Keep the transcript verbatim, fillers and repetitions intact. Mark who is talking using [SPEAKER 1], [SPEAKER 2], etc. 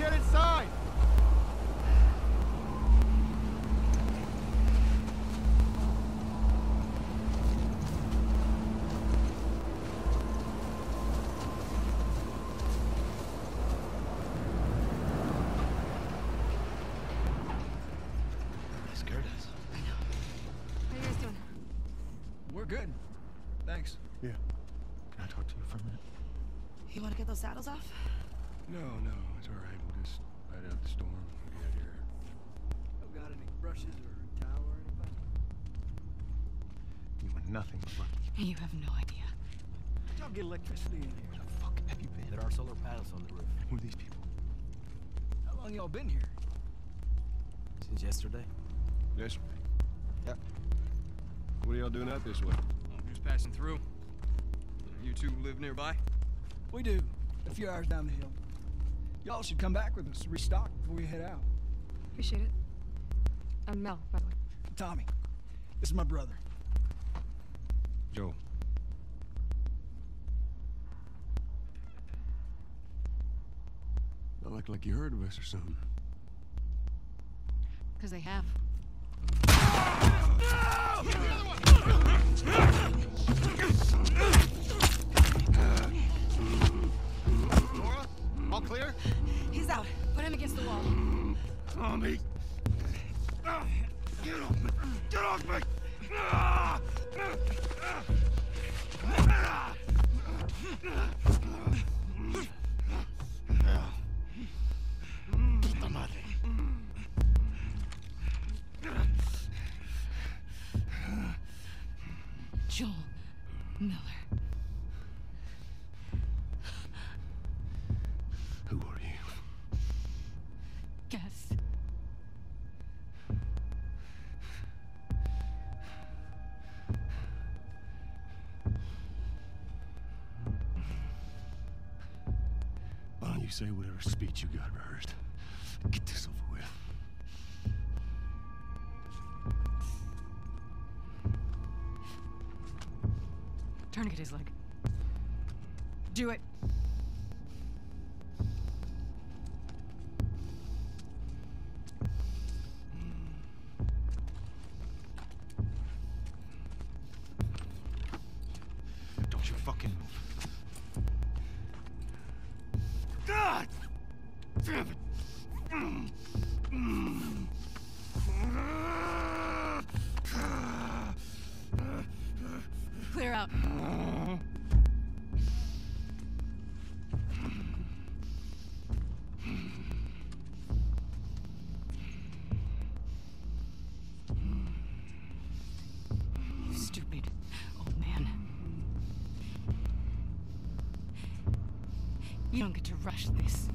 [SPEAKER 1] get inside!
[SPEAKER 2] They scared us.
[SPEAKER 3] I know. How you guys doing?
[SPEAKER 2] We're good. Thanks.
[SPEAKER 1] Yeah. Can I talk to you for a minute?
[SPEAKER 3] You want to get those saddles off?
[SPEAKER 1] No, no, it's all right. We'll just ride out the storm and get out of here.
[SPEAKER 2] Got any brushes or a towel or anything?
[SPEAKER 1] You want nothing but lucky.
[SPEAKER 3] You have no idea.
[SPEAKER 2] Y'all get electricity in here.
[SPEAKER 1] Where the fuck have you been?
[SPEAKER 4] There are solar panels on the roof.
[SPEAKER 1] Who are these people?
[SPEAKER 2] How long y'all been here?
[SPEAKER 4] Since yesterday?
[SPEAKER 1] Yesterday. Yeah. What are y'all doing out this way?
[SPEAKER 5] I'm just passing through. You two live nearby?
[SPEAKER 2] We do. A few hours down the hill. Y'all should come back with us, restock before we head out.
[SPEAKER 3] Appreciate it. I'm Mel, by the way.
[SPEAKER 2] Tommy, this is my brother.
[SPEAKER 1] Joe. Not look like you heard of us or something.
[SPEAKER 3] Because they have.
[SPEAKER 1] Laura? All clear?
[SPEAKER 3] He's out. Put him against the wall.
[SPEAKER 1] Tommy! Get off me! Get off me! Ah! Puta madre.
[SPEAKER 3] Joel Miller.
[SPEAKER 1] Who are you?
[SPEAKER 3] Guess.
[SPEAKER 1] Why don't you say whatever speech you got rehearsed? Get this over with.
[SPEAKER 3] Tourniquet his leg. Do it.
[SPEAKER 1] Don't you fucking move. God! Damn it! Mm. Mm.
[SPEAKER 3] Clear out. You stupid old man. You don't get to rush this.